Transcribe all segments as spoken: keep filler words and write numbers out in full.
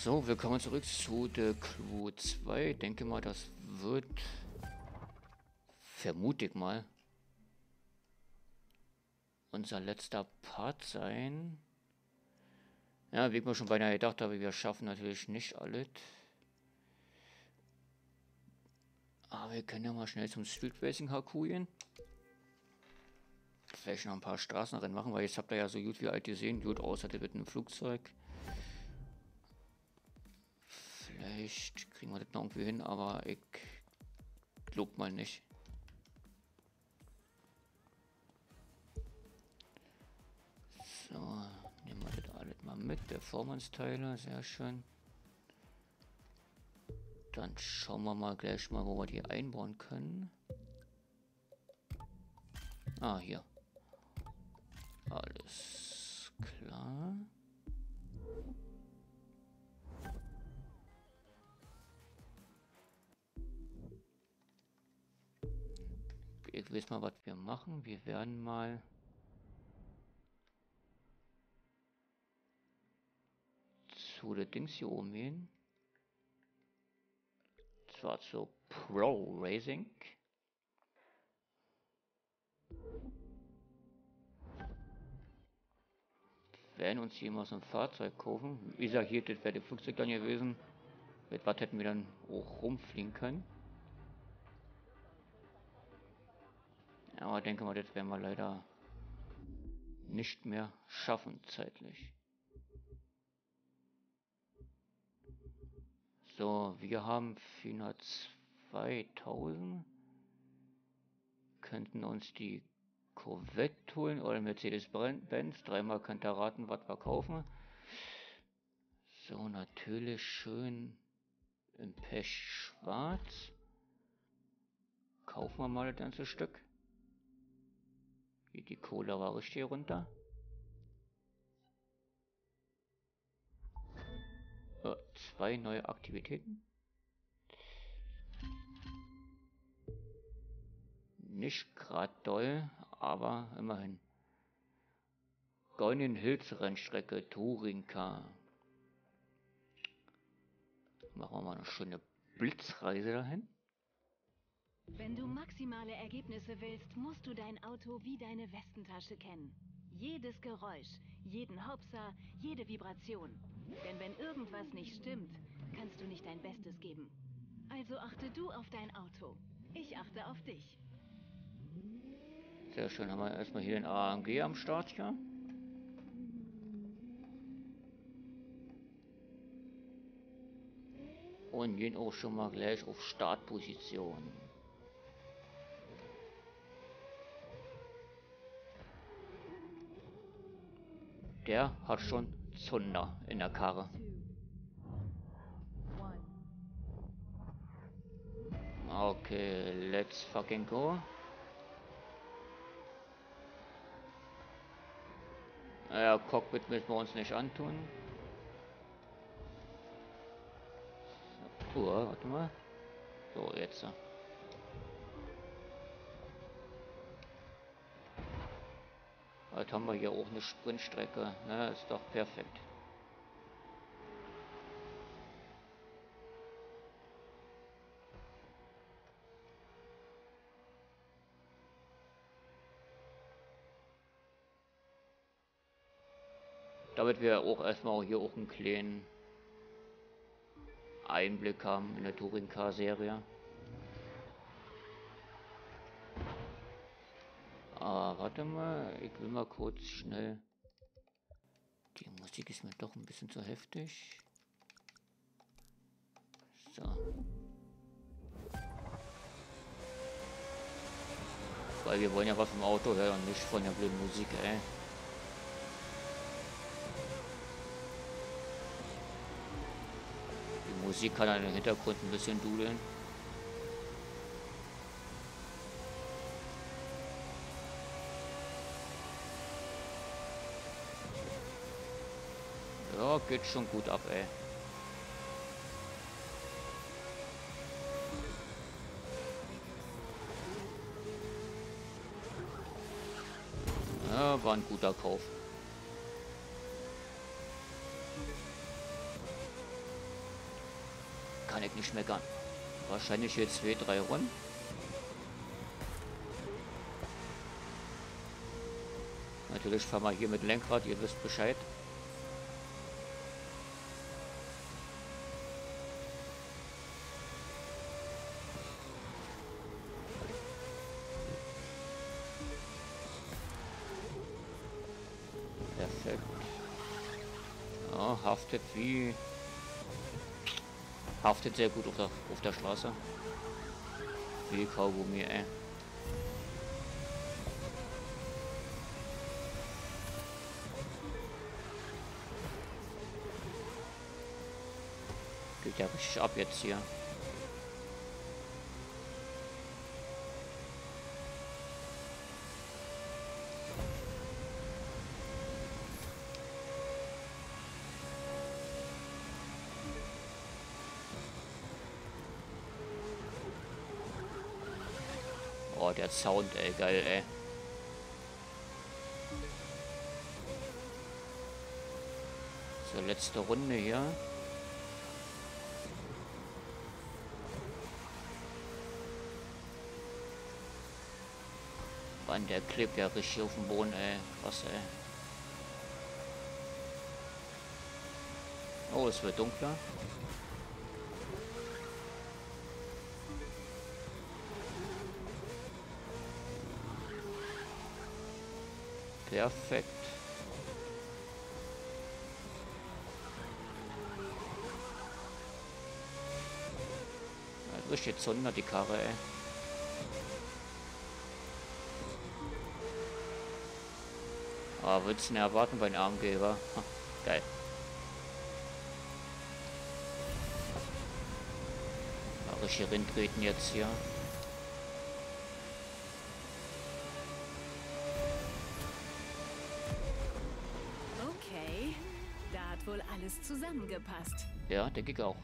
So, willkommen zurück zu der Crew zwei. Ich denke mal, das wird, vermute ich mal, unser letzter Part sein. Ja, wie ich mir schon beinahe gedacht habe, wir schaffen natürlich nicht alles. Aber wir können ja mal schnell zum Street Racing Hakuyen. Vielleicht noch ein paar Straßenrennen machen, weil jetzt habt ihr ja so gut wie alt gesehen. Gut, außer der mit einem Flugzeug. Vielleicht kriegen wir das noch irgendwie hin, aber ich glaub mal nicht. So, nehmen wir das alles mal mit. Performance-Teile, sehr schön. Dann schauen wir mal gleich mal, wo wir die einbauen können. Ah, hier. Alles klar. Ich weiß mal, was wir machen. Wir werden mal zu der Dings hier oben gehen. Zwar zu Pro Racing. Werden uns hier mal so ein Fahrzeug kaufen. Wie gesagt, hier, das wäre der Flugzeug dann gewesen. Mit was hätten wir dann auch rumfliegen können. Aber ich denke mal, das werden wir leider nicht mehr schaffen zeitlich. So, wir haben vierhundertzweitausend. Könnten uns die Corvette holen oder Mercedes-Benz. Dreimal könnt ihr raten, was wir kaufen. So, natürlich schön im Pech schwarz. Kaufen wir mal das ganze Stück. Geht die Kohle war richtig runter. Oh, zwei neue Aktivitäten. Nicht gerade doll, aber immerhin. Golden Hills Rennstrecke Touring Car. Machen wir mal eine schöne Blitzreise dahin. Wenn du maximale Ergebnisse willst, musst du dein Auto wie deine Westentasche kennen. Jedes Geräusch, jeden Hopser, jede Vibration. Denn wenn irgendwas nicht stimmt, kannst du nicht dein Bestes geben. Also achte du auf dein Auto. Ich achte auf dich. Sehr schön, haben wir erstmal hier den A M G am Start hier. Und gehen auch schon mal gleich auf Startposition. Der hat schon Zunder in der Karre. Okay, let's fucking go. Ja, Cockpit müssen wir uns nicht antun. So, warte mal. So, jetzt. Jetzt haben wir hier auch eine Sprintstrecke. Ja, ist doch perfekt. Damit wir auch erstmal hier auch einen kleinen Einblick haben in der Touring Car Serie. Ah, warte mal, ich will mal kurz schnell. Die Musik ist mir doch ein bisschen zu heftig. So. Weil wir wollen ja was vom Auto hören und nicht von der blöden Musik, ey. Die Musik kann dann im Hintergrund ein bisschen dudeln. Ja, geht schon gut ab, ey. Ja, war ein guter Kauf. Kann ich nicht meckern. Wahrscheinlich hier zwei, drei Runden. Natürlich fahren wir hier mit Lenkrad, ihr wisst Bescheid. Perfekt. Ja, haftet wie... Haftet sehr gut auf der, auf der Straße. Wie Kaugummi, ey. Geht ja richtig ab jetzt hier. Oh, der Sound, ey, geil, ey. So, letzte Runde hier. Mann, der klebt ja richtig auf dem Boden, ey. Was, ey. Oh, es wird dunkler. Perfekt. Ja, richtig Zunder, die Karre, ey. Ah, würdest du denn erwarten bei einem Armgeber? Ha, geil. Ja, richtig reintreten jetzt hier. Okay, da hat wohl alles zusammengepasst. Ja, denke ich auch.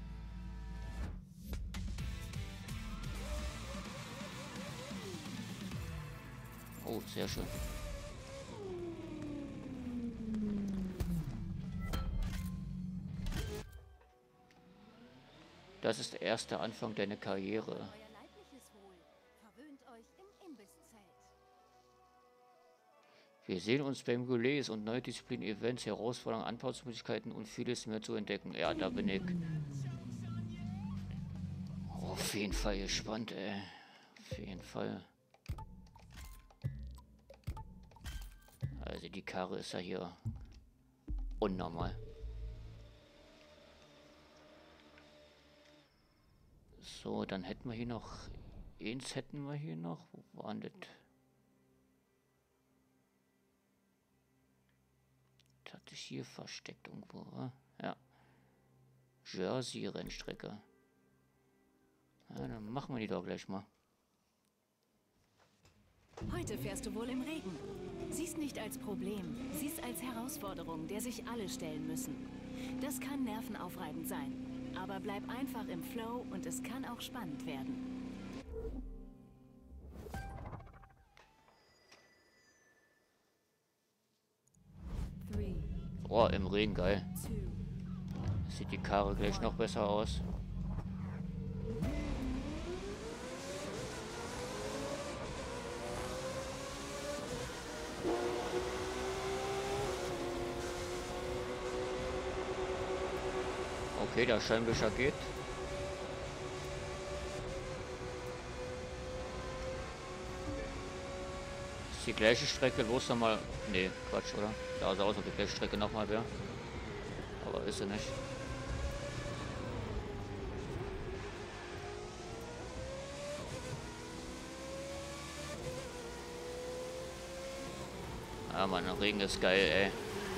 Oh, sehr schön. Das ist der erste Anfang deiner Karriere. Wir sehen uns beim Relays und neue Disziplin-Events, Herausforderungen, Anpassungsmöglichkeiten und vieles mehr zu entdecken. Ja, da bin ich oh, auf jeden Fall gespannt, ey. Auf jeden Fall. Also die Karre ist ja hier unnormal. So, dann hätten wir hier noch... Eins hätten wir hier noch. Wo war das? Das hatte ich hier versteckt irgendwo, oder? Ja. Jersey-Rennstrecke. Ja, dann machen wir die doch gleich mal. Heute fährst du wohl im Regen. Sieh's nicht als Problem, sieh's als Herausforderung, der sich alle stellen müssen. Das kann nervenaufreibend sein, aber bleib einfach im Flow und es kann auch spannend werden. Oh, im Regen, geil. Sieht die Karre gleich noch besser aus. Okay, der Scheinwischer geht. Ist die gleiche Strecke, los nochmal. Nee, Quatsch, oder? Da sah aus, ob die gleiche Strecke nochmal wäre. Aber ist sie nicht. Ja, Mann, der Regen ist geil, ey.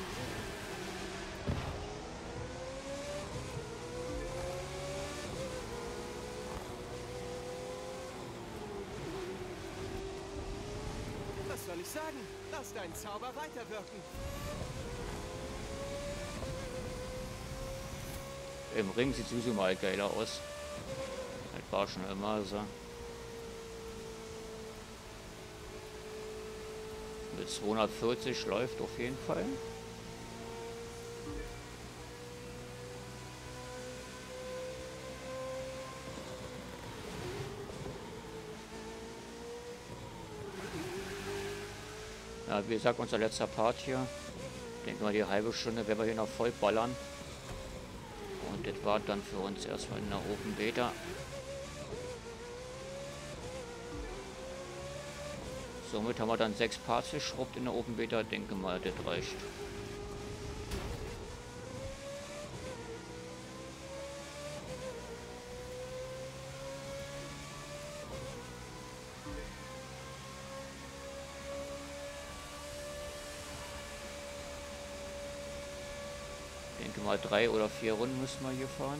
Was soll ich sagen? Lass deinen Zauber weiterwirken. Im Ring sieht sowieso mal geiler aus. Das war schon immer so. Mit zweihundertvierzig läuft auf jeden Fall. Ja, wie gesagt, unser letzter Part hier. Ich denke mal, die halbe Stunde werden wir hier noch voll ballern. Und das war dann für uns erstmal in der Open Beta. Somit haben wir dann sechs Parts geschrubbt in der Open Beta. Denke mal, das reicht. Ich denke mal, drei oder vier Runden müssen wir hier fahren.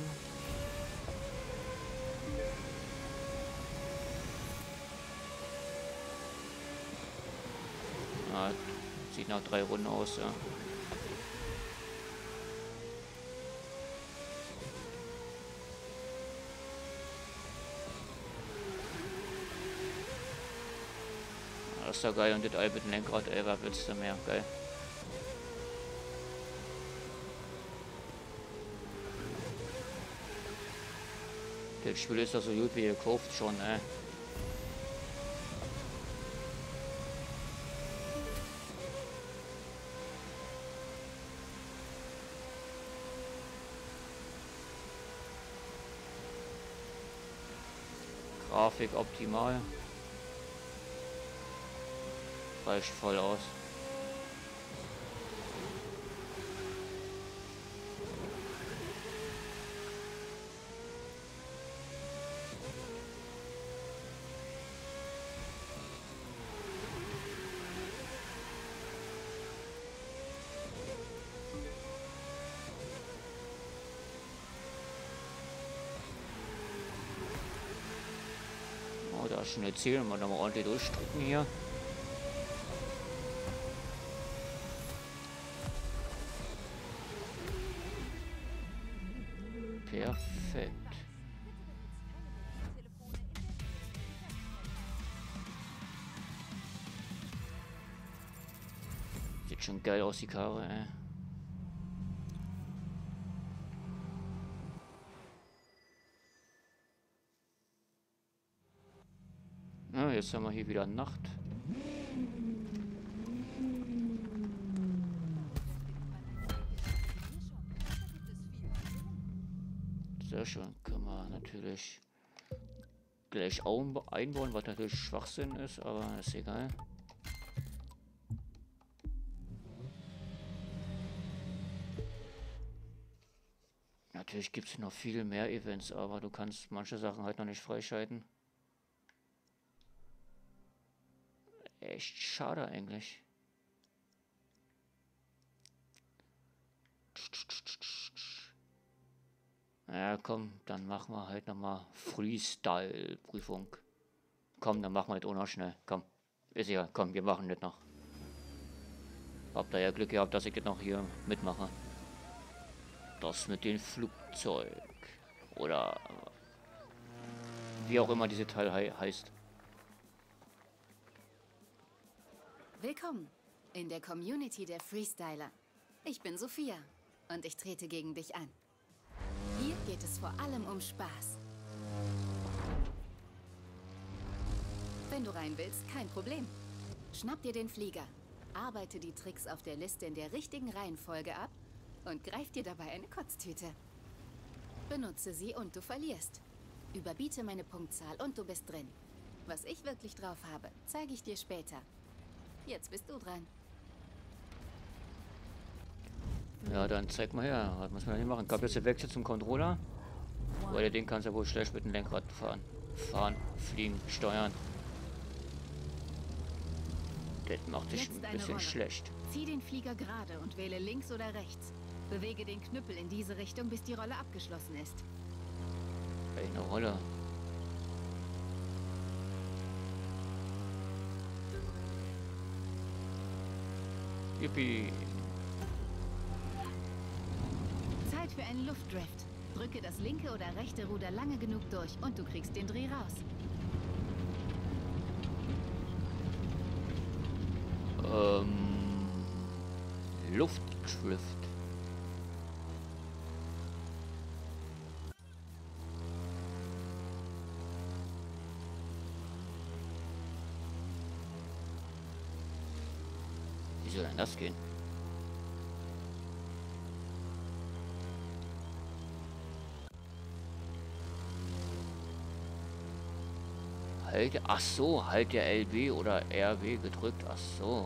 Ah, sieht nach drei Runden aus, ja. Das ist ja geil, und das Ei mit dem Lenkrad, ey, was willst du mehr? Geil. Das Spiel ist doch so gut wie gekauft schon, ey. Grafik optimal. Reicht voll aus. Oh, da ist schon eine Ziel, mal nochmal ordentlich durchdrücken hier. Perfekt. Sieht schon geil aus, die Karre, ey. Ja, jetzt haben wir hier wieder Nacht. Sehr schön, können wir natürlich gleich einbauen, was natürlich Schwachsinn ist, aber ist egal. Natürlich gibt es noch viel mehr Events, aber du kannst manche Sachen halt noch nicht freischalten. Echt schade eigentlich. Ja, komm, dann machen wir halt nochmal Freestyle-Prüfung. Komm, dann machen wir das auch noch schnell. Komm, ist ja, komm, wir machen das noch. Habt ihr ja Glück gehabt, dass ich das noch hier mitmache. Das mit dem Flugzeug. Oder wie auch immer diese Teil he heißt. Willkommen in der Community der Freestyler. Ich bin Sophia und ich trete gegen dich an. Hier geht es vor allem um Spaß. Wenn du rein willst, kein Problem. Schnapp dir den Flieger, arbeite die Tricks auf der Liste in der richtigen Reihenfolge ab und greif dir dabei eine Kotztüte. Benutze sie und du verlierst. Überbiete meine Punktzahl und du bist drin. Was ich wirklich drauf habe, zeige ich dir später. Jetzt bist du dran. Ja, dann zeig mal her. Was muss man hier machen? Gab jetzt den Wechsel zum Controller? Weil den kannst du ja wohl schlecht mit dem Lenkrad fahren. Fahren, fliegen, steuern. Das macht dich ein bisschen schlecht. Zieh den Flieger gerade und wähle links oder rechts. Bewege den Knüppel in diese Richtung, bis die Rolle abgeschlossen ist. Eine Rolle. Yippie. Zeit für einen Luftdrift. Drücke das linke oder rechte Ruder lange genug durch und du kriegst den Dreh raus. Ähm, Luftdrift. Wie soll denn das gehen? Halt, ach so, halt der L B oder R W gedrückt, ach so.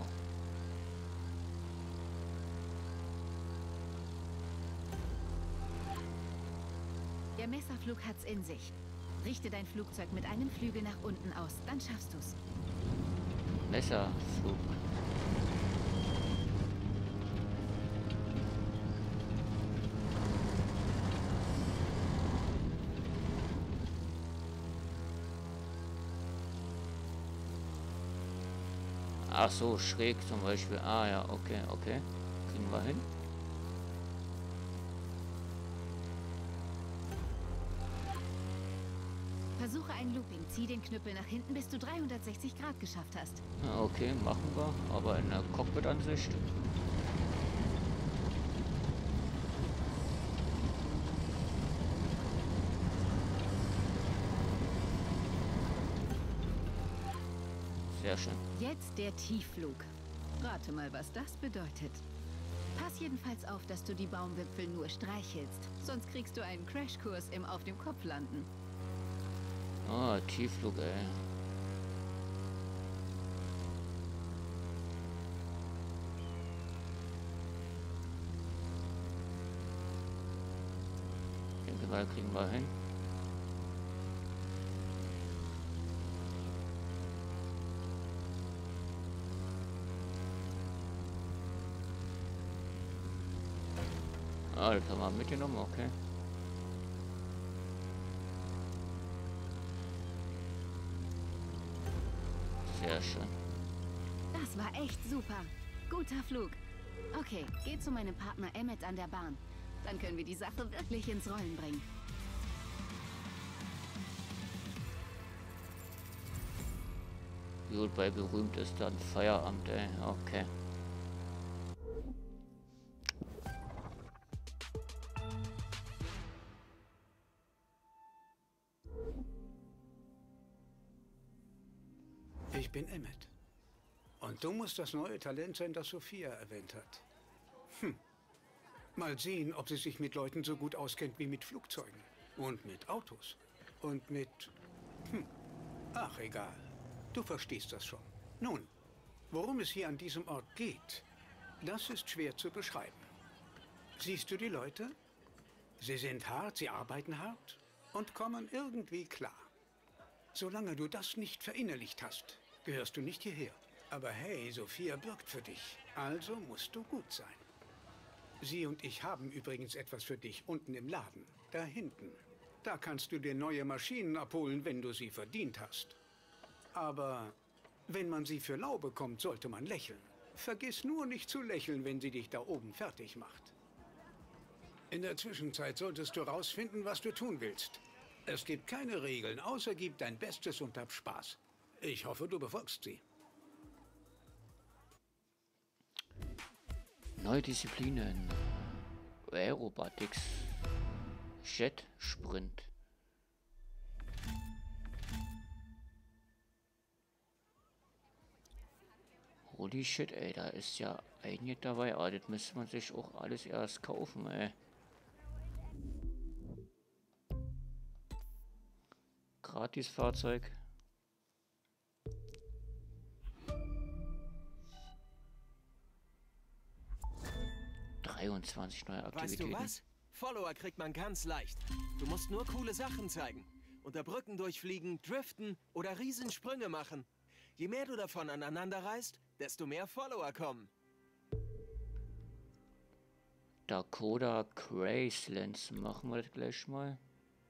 Der Messerflug hat's in sich. Richte dein Flugzeug mit einem Flügel nach unten aus, dann schaffst du's. Messerflug. Ach so, schräg zum Beispiel. Ah ja, okay, okay. Kriegen wir hin. Versuche ein Looping. Zieh den Knüppel nach hinten, bis du dreihundertsechzig Grad geschafft hast. Ja, okay, machen wir. Aber in der Cockpit-Ansicht. Sehr schön. Jetzt der Tiefflug. Rate mal, was das bedeutet. Pass jedenfalls auf, dass du die Baumwipfel nur streichelst. Sonst kriegst du einen Crashkurs im Auf dem Kopf landen. Ah, Tiefflug, ey. Ich denke mal, kriegen wir hin. Ah, das haben wir mitgenommen, okay. Sehr schön. Das war echt super. Guter Flug. Okay, geh zu meinem Partner Emmett an der Bahn. Dann können wir die Sache wirklich ins Rollen bringen. Gut, bei berühmt ist dann Feierabend, ey. Okay. Ich bin Emmett. Und du musst das neue Talent sein, das Sophia erwähnt hat. Hm. Mal sehen, ob sie sich mit Leuten so gut auskennt wie mit Flugzeugen. Und mit Autos. Und mit... Hm. Ach, egal. Du verstehst das schon. Nun, worum es hier an diesem Ort geht, das ist schwer zu beschreiben. Siehst du die Leute? Sie sind hart, sie arbeiten hart und kommen irgendwie klar. Solange du das nicht verinnerlicht hast, gehörst du nicht hierher. Aber hey, Sophia bürgt für dich, also musst du gut sein. Sie und ich haben übrigens etwas für dich unten im Laden, da hinten. Da kannst du dir neue Maschinen abholen, wenn du sie verdient hast. Aber wenn man sie für lau bekommt, sollte man lächeln. Vergiss nur nicht zu lächeln, wenn sie dich da oben fertig macht. In der Zwischenzeit solltest du rausfinden, was du tun willst. Es gibt keine Regeln, außer gib dein Bestes und hab Spaß. Ich hoffe, du befolgst sie. Neue Disziplinen. Aerobatics. Jet Sprint. Holy shit, ey, da ist ja einiges dabei. Aber das müsste man sich auch alles erst kaufen, ey. Gratis-Fahrzeug. dreiundzwanzig neue Aktivitäten. Weißt du was? Follower kriegt man ganz leicht. Du musst nur coole Sachen zeigen. Unter Brücken durchfliegen, driften oder Riesensprünge machen. Je mehr du davon aneinander reißt, desto mehr Follower kommen. Dakota Gracelands. Machen wir das gleich mal.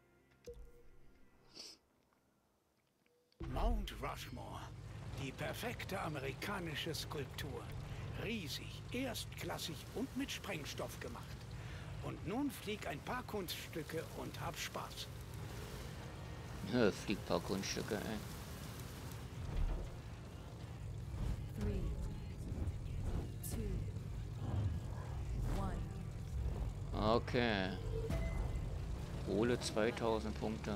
Mount Rushmore. Die perfekte amerikanische Skulptur. Riesig, erstklassig und mit Sprengstoff gemacht. Und nun flieg ein paar Kunststücke und hab Spaß. Ja, flieg paar Kunststücke, ey. Three, two, one. Okay. Hole zweitausend Punkte.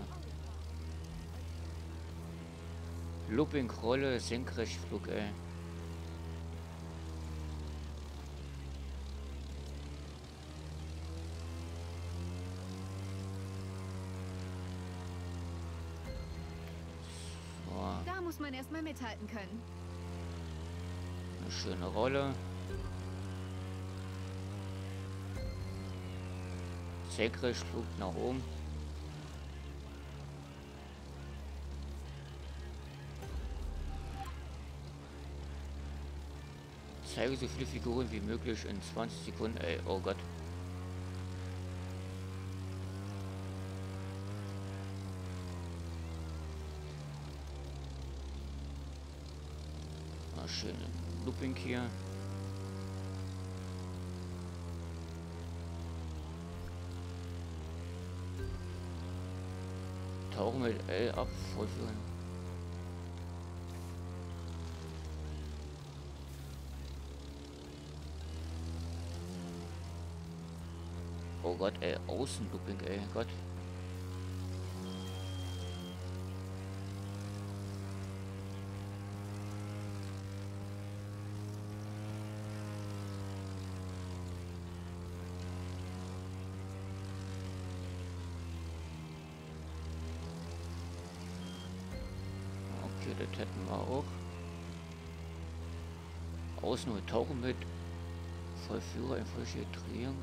Looping, Rolle, Senkrechtflug, ey. man erstmal mithalten können. Eine schöne Rolle. Senkrecht, Flug nach oben. Zeige so viele Figuren wie möglich in zwanzig Sekunden. Ey, oh Gott. Ah, schön Looping hier. Tauchen mit L ab, vollführen. Oh Gott, ey, Außenlooping, ey, Gott. Okay, das hätten wir auch. Außen nur tauchen mit Vollführer, Infiltrierung.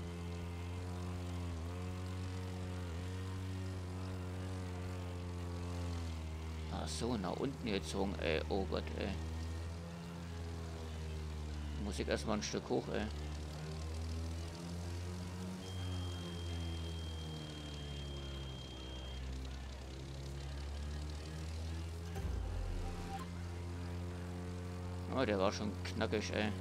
Ach so, nach unten gezogen, ey. Oh Gott, ey. Muss ich erstmal ein Stück hoch, ey. Oh, der war schon knackig, ey.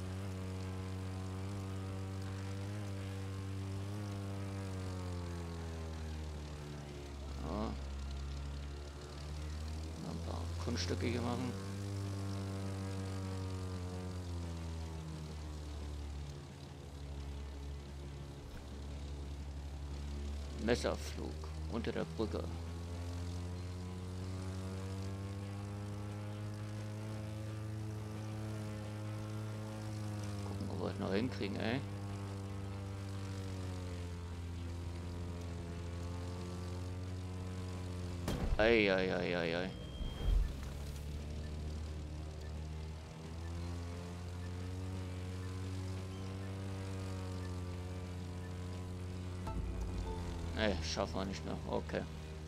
Oh. Ein paar Kunststücke hier machen. Messerflug unter der Brücke. Gucken, ob wir es noch hinkriegen, ey. Ei, ei, ei, ei, ei. Ne, schaffen wir nicht mehr. Okay.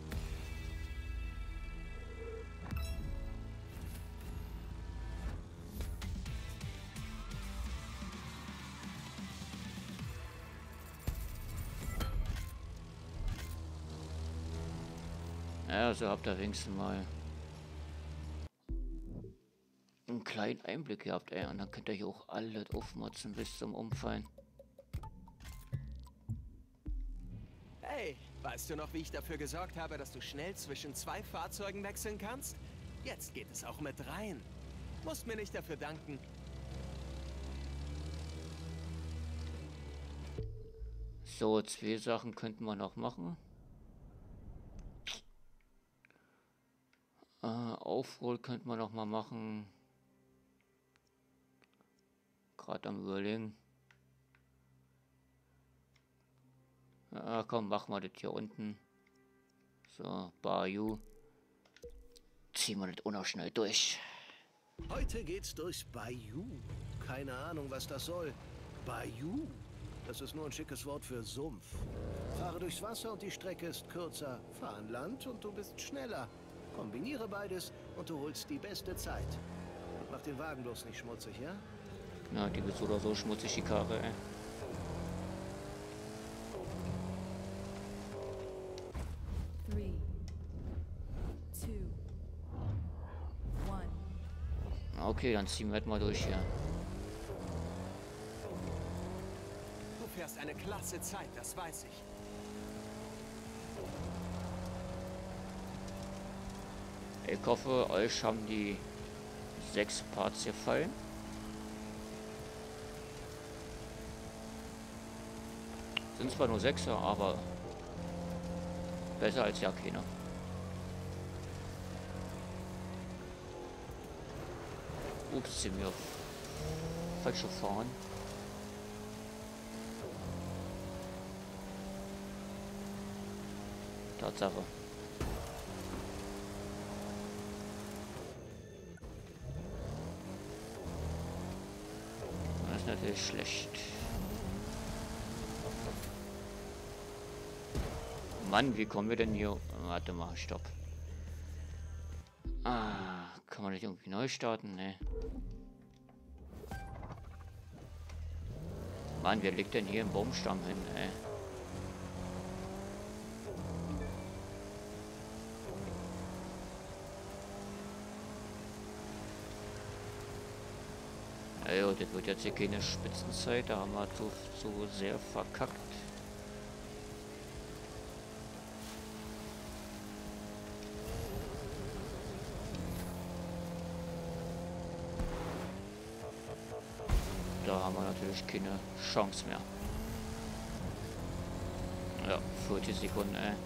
Ja, so habt ihr wenigstens mal einen kleinen Einblick gehabt, ey. Und dann könnt ihr hier auch alles aufmotzen bis zum Umfallen. Hey, weißt du noch, wie ich dafür gesorgt habe, dass du schnell zwischen zwei Fahrzeugen wechseln kannst? Jetzt geht es auch mit rein. Musst mir nicht dafür danken. So, zwei Sachen könnten wir noch machen. Äh, Aufroll könnten wir noch mal machen. Gerade am Überlegen. Ja, komm, machen wir das hier unten. So, Bayou. Ziehen wir das auch noch schnell durch. Heute geht's durchs Bayou. Keine Ahnung, was das soll. Bayou? Das ist nur ein schickes Wort für Sumpf. Fahre durchs Wasser und die Strecke ist kürzer. Fahr an Land und du bist schneller. Kombiniere beides und du holst die beste Zeit. Und mach den Wagen bloß nicht schmutzig, ja? Na, die wird so oder so schmutzig, die Karre, ey. Three, two, one. Okay, dann ziehen wir halt mal durch hier. Du fährst eine klasse Zeit, das weiß ich. Ich hoffe, euch haben die sechs Parts gefallen. Sind zwar nur Sechser, aber besser als ja keiner. Ups, sind wir falsch gefahren. Tatsache. ist natürlich schlecht. Mann, wie kommen wir denn hier? Warte mal, stopp. Ah, kann man nicht irgendwie neu starten? Ne. Mann, wer liegt denn hier im Baumstamm hin, ey? Ja, das wird jetzt hier keine Spitzenzeit, da haben wir zu, zu sehr verkackt. Da haben wir natürlich keine Chance mehr. Ja, vierzig Sekunden, ey.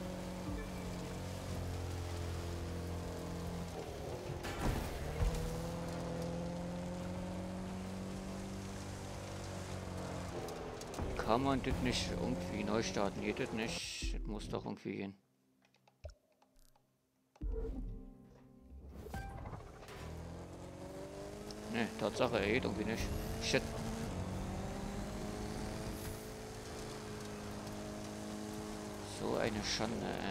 Kann man das nicht irgendwie neu starten? Geht das nicht? Das muss doch irgendwie gehen. Ne, Tatsache, er geht irgendwie nicht. Shit. So eine Schande, ey.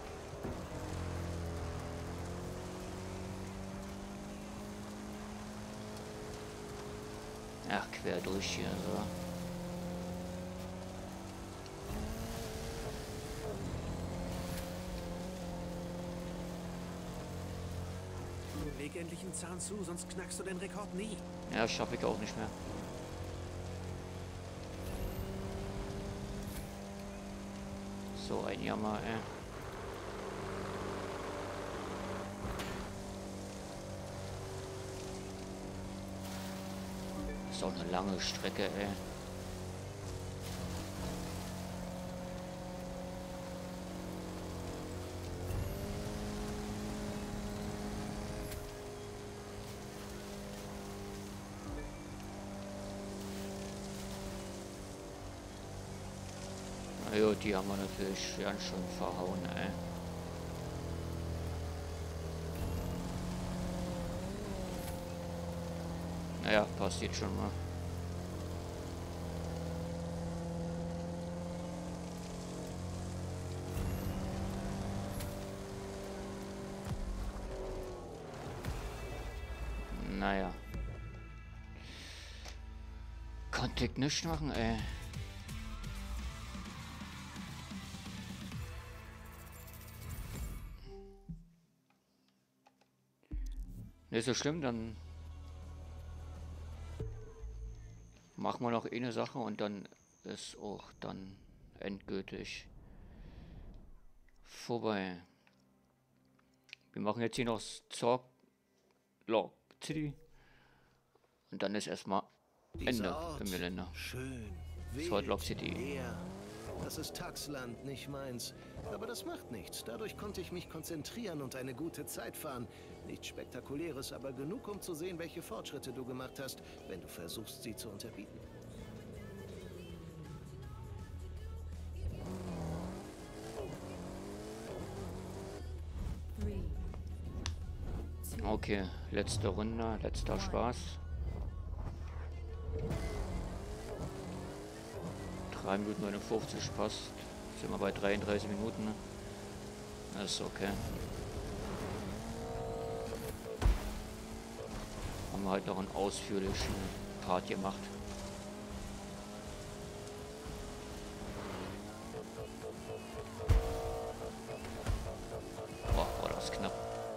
Ach, quer durch hier, so. Leg endlich einen Zahn zu, sonst knackst du den Rekord nie. Ja, schaffe ich auch nicht mehr. So ein Jammer, ey. Ist auch eine lange Strecke, ey. Ja, die haben wir natürlich ganz schön verhauen, ey. Naja, passiert schon mal. Naja. Konnte ich nicht machen, ey. Nicht so schlimm, dann machen wir noch eine Sache und dann ist auch dann endgültig vorbei. Wir machen jetzt hier noch Zork Log City und dann ist erstmal Ende im Gelände. Schön. Salt Lake City. Leer. Das ist Taxland, nicht meins. Aber das macht nichts. Dadurch konnte ich mich konzentrieren und eine gute Zeit fahren. Nichts Spektakuläres, aber genug, um zu sehen, welche Fortschritte du gemacht hast, wenn du versuchst, sie zu unterbieten. Three, two, Okay, letzte Runde, letzter Spaß. drei Minuten neunundfünfzig passt. Sind wir bei dreiunddreißig Minuten. Ne? Das ist okay. Haben wir halt noch einen ausführlichen Part gemacht. Boah, war das knapp.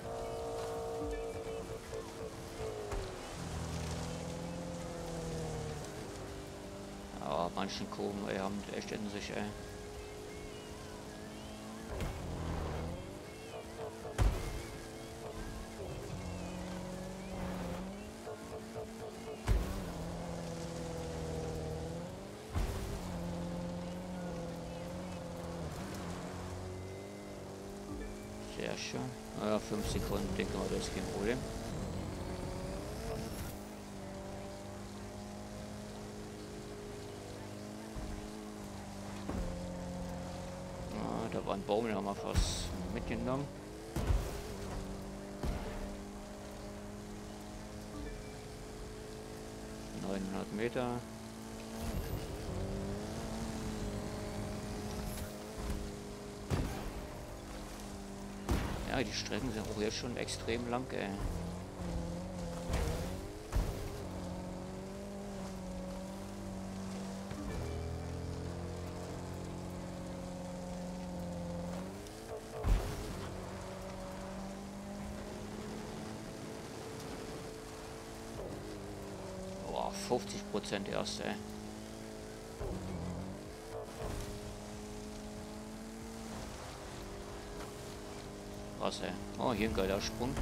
Aber manchen Kurven, ey, haben echt in sich, ey. Sehr schön. Ja, fünf Sekunden, denke mal, das ist kein Problem. Ja, da war ein Baum, den haben wir fast mitgenommen. neunhundert Meter. Ja, die Strecken sind auch jetzt schon extrem lang, ey. Boah, fünfzig Prozent erst, ey. Krass, ey. Oh, hier ein geiler Sprung.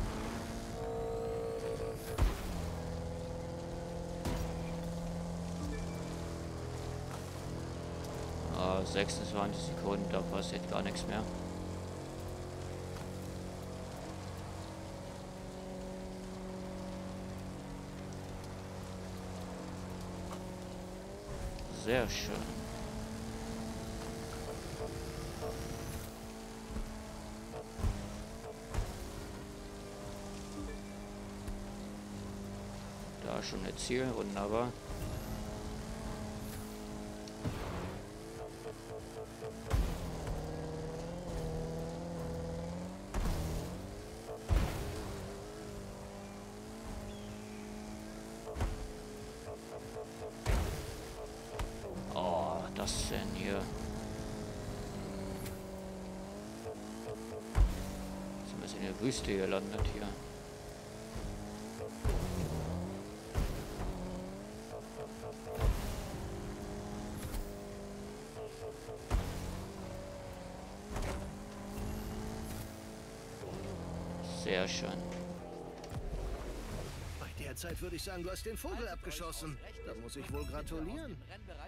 Ah, sechsundzwanzig Sekunden, da passiert gar nichts mehr. Sehr schön. Da schon ein Ziel, wunderbar. Oh, das denn hier? Sind wir in der Wüste gelandet hier? Sehr schön. Bei der Zeit würde ich sagen, du hast den Vogel abgeschossen. Da muss ich wohl gratulieren.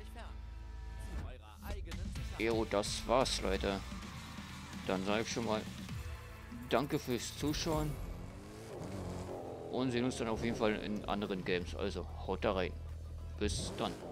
Jo, das war's, Leute. Dann sage ich schon mal danke fürs Zuschauen. Und sehen uns dann auf jeden Fall in anderen Games. Also, haut da rein. Bis dann.